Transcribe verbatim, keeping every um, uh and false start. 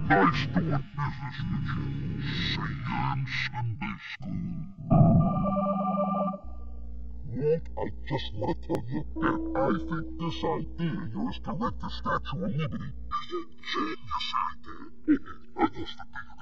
Nice doing business with you, Cheyenne Sunday School. Walt, I just want to tell you that I think this idea yours to rent the Statue of Liberty is a genius idea. I used to think